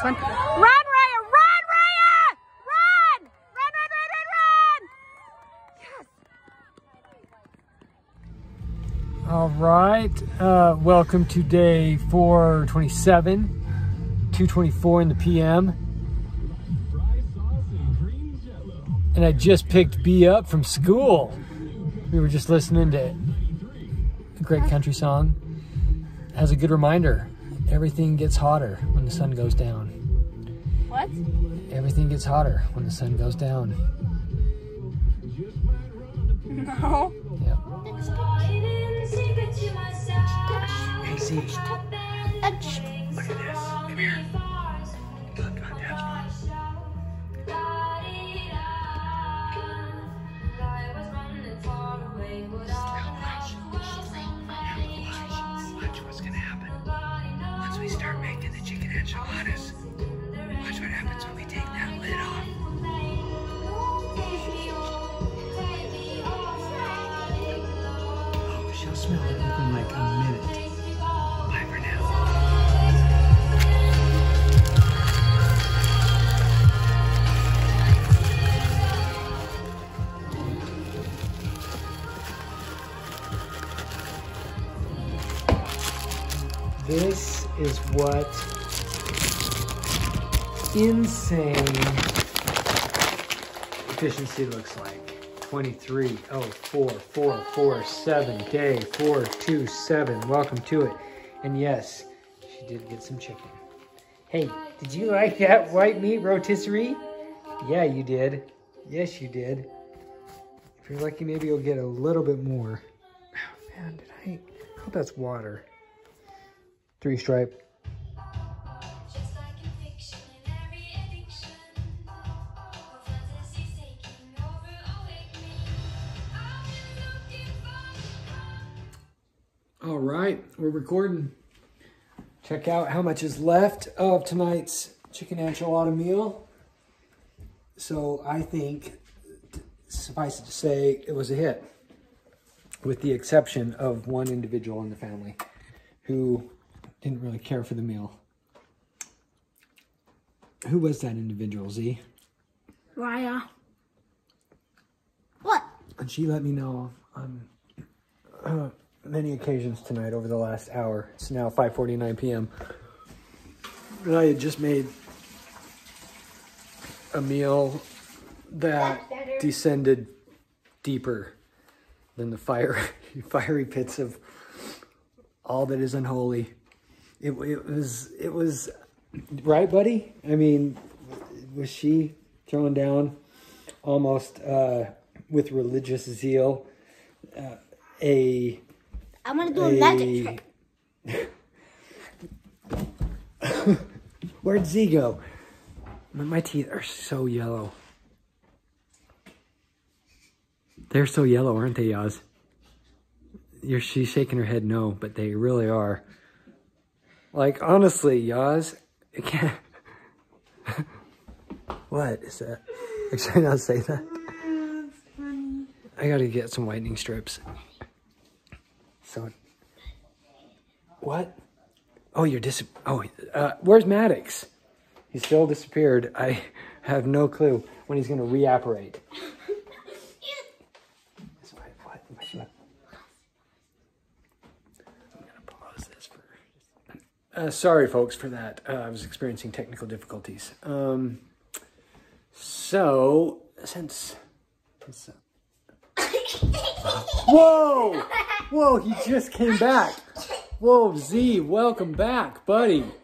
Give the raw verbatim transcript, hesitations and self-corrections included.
this one. Run, Raya! Run, Raya! Run! Run, run, run, run, run! Yes! All right. Uh, welcome to day four twenty-seven, two twenty-four in the P M. And I just picked B up from school. We were just listening to a great country song. It has a good reminder. Everything gets hotter when the sun goes down. What? Everything gets hotter when the sun goes down. No. Yep. Hey, Z. Look at this. Come here. Look on Dad's phone. Watch what's gonna happen. Once we start making the chicken enchiladas, watch what happens when we take that lid off. Oh, she'll smell it within like a minute. Bye for now. This is what insane efficiency looks like. twenty-three oh four four four seven day four two seven. Welcome to it. And yes, she did get some chicken. Hey, did you like that white meat rotisserie? Yeah, you did. Yes, you did. If you're lucky, maybe you'll get a little bit more. Oh man, did I? I hope that's water. Three stripe. All right, we're recording. Check out how much is left of tonight's chicken enchilada meal. So I think, suffice it to say, it was a hit, with the exception of one individual in the family who didn't really care for the meal. Who was that individual, Z? Raya. What? And she let me know on uh, many occasions tonight over the last hour. It's now five forty-nine p m And I had just made a meal that descended deeper than the fire, fiery pits of all that is unholy. It, it was, it was, right, buddy? I mean, was she throwing down almost uh, with religious zeal uh, a... I'm going to do a, a magic trick. Where'd Z go? My teeth are so yellow. They're so yellow, aren't they, Yaz? You're, she's shaking her head no, but they really are. Like, honestly, Yaz, I can't... What is that? Should I not say that? That's funny. I gotta get some whitening strips. So... What? Oh, you're dis... Oh, uh, where's Maddox? He's still disappeared. I have no clue when he's gonna reapparate. Uh, sorry, folks, for that. Uh, I was experiencing technical difficulties. Um, so, since... since uh, whoa! Whoa, he just came back. Whoa, Z, welcome back, buddy.